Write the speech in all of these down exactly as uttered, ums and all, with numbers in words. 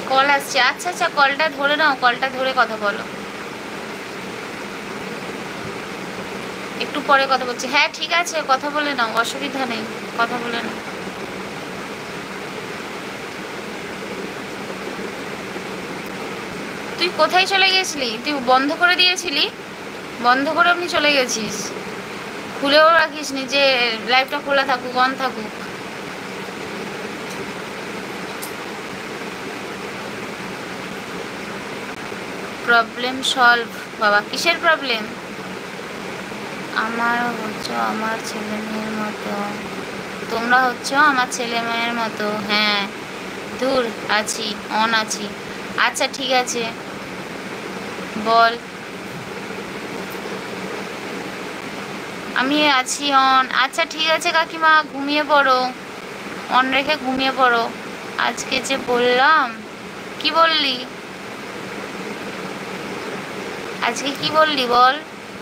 Call আসছে। আচ্ছা আচ্ছা, কলটা ধরে নাও, কলটা ধরে কথা বলো। একটু পরে কথা বলছি। হ্যাঁ ঠিক আছে, কথা বলে নাও, অসুবিধা নেই, কথা বলে নাও। তুই কোথায় চলে গেছিলি? তুই বন্ধ করে দিয়েছিলি? বন্ধ করে আপনি চলে গেছিস, খুলেও রাখিস নি যে লাইভটা খোলা থাকুক, অন থাকুক। Problem solve? বাবা কিসের প্রবলেম? আমার হচ্ছে আমার ছেলে মেয়ের মতো, তোমরা হচ্ছে আমার ছেলে মেয়ের মতো। হ্যাঁ দূর আছি, অন আছি। আচ্ছা ঠিক আছে বল। আমি আছি অন। আচ্ছা ঠিক আছে কাকিমা, ঘুমিয়ে পড়ো, অন রেখে ঘুমিয়ে পড়ো। আজকে যে বললাম। কি বললি আজকে, কি বললি বল?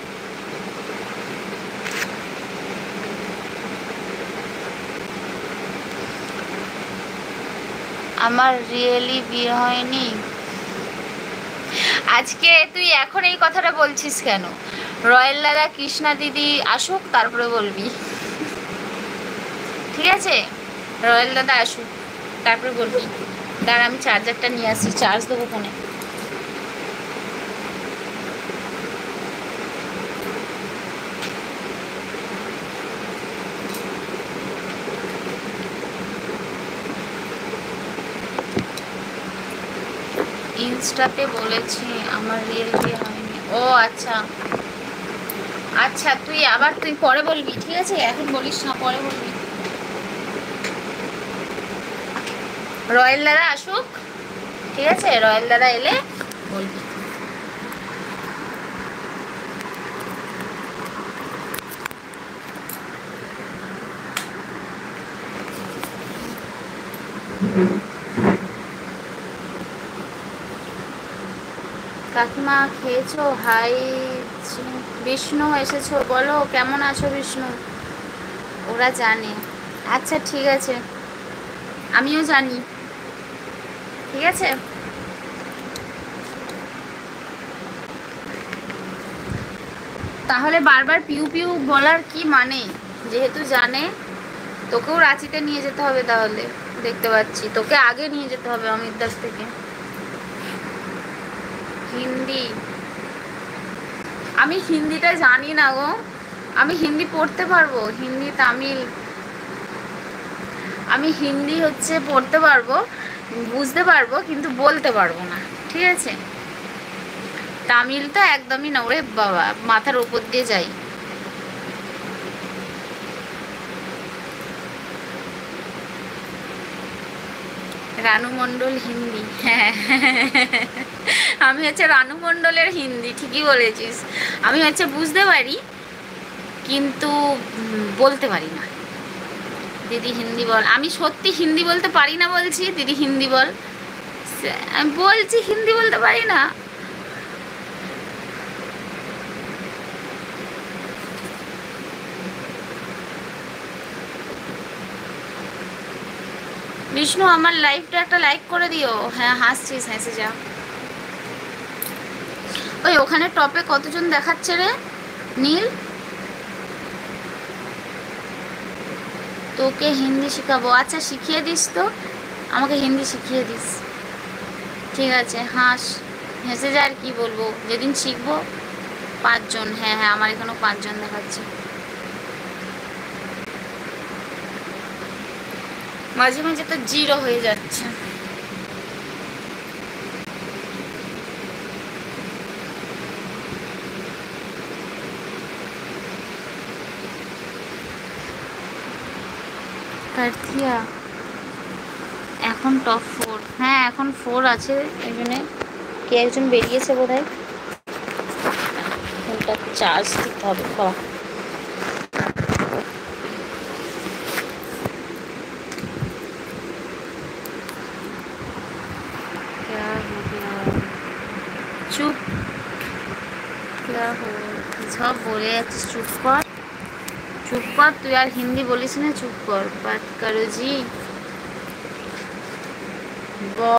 আমার রিয়েলি বিয়ে হয়নি। আজকে তুই এখন এই কথাটা বলছিস কেন? রয়্যাল দাদা কৃষ্ণা দিদি আসুক তারপরে বলবি, ঠিক আছে? রয়্যাল দাদা আসুক তারপরে বলবি। দাঁড়া আমি চার্জারটা নিয়ে আসি, চার্জ দেবো ফোনে। ইনস্টাতে বলেছি আমার রিয়েল বিয়ে হয়নি। ও আচ্ছা আচ্ছা, তুই আবার তুই পরে বলবি, ঠিক আছে? এখন বলিস না, পরে বলবি। রয়্যাল দাদা আসুক, ঠিক আছে? রয়্যাল দাদা এলে বলবি। কাকিমা খেয়েছো? হাই বিষ্ণু এসেছো, বলো কেমন আছো বিষ্ণু? ওরা জানে। আচ্ছা ঠিক আছে, আমিও জানি, ঠিক আছে? তাহলে বারবার পিউ পিউ বলার কি মানে? যেহেতু জানে, তোকেও রাঁচিতে নিয়ে যেতে হবে তাহলে। দেখতে পাচ্ছি তোকে আগে নিয়ে যেতে হবে অমিত দাস থেকে। হিন্দি? আমি হিন্দিটা জানি না গো। আমি হিন্দি পড়তে পারবো, হিন্দি তামিল। আমি হিন্দি হচ্ছে পড়তে পারবো, বুঝতে পারবো, কিন্তু বলতে পারবো না, ঠিক আছে? তামিলটা একদমই না, ওরে বাবা মাথার উপর দিয়ে যাই। রানু মণ্ডল হিন্দি? হ্যাঁ আমি হচ্ছে রানু মণ্ডলের হিন্দি, ঠিকই বলেছিস। আমি হচ্ছে বুঝতে পারি কিন্তু বলতে পারি না। দিদি হিন্দি বল। আমি সত্যি হিন্দি বলতে পারি না বলছি, দিদি হিন্দি বল। আমি বলছি হিন্দি বলতে পারি না। বিষ্ণু আমার লাইভটা একটা লাইক করে দিও। হ্যাঁ হাসছিস, হেসে যা। ওই ওখানে টপে কতজন দেখাচ্ছে রে নীল? তোকে হিন্দি শেখাবো? আচ্ছা শিখিয়ে দিস তো, আমাকে হিন্দি শিখিয়ে দিস, ঠিক আছে? হাস, হেসে যা, আর কি বলবো। যেদিন শিখবো পাঁচজন। হ্যাঁ হ্যাঁ আমার এখানেও পাঁচজন দেখাচ্ছে। মাঝে মাঝে তো জিরো হয়ে যাচ্ছে। কার্থিয়া এখন টপ ফোর? হ্যাঁ এখন ফোর আছে, এই জন্যে কে একজন বেরিয়েছে বোধ হয়। ফোনটা চার্জ দিতে হবে। বাবা চুপ, সব বলে যাচ্ছিস, চুপ কর চুপ কর। তুই আর হিন্দি বলিস না, চুপ কর। বাত করো জি।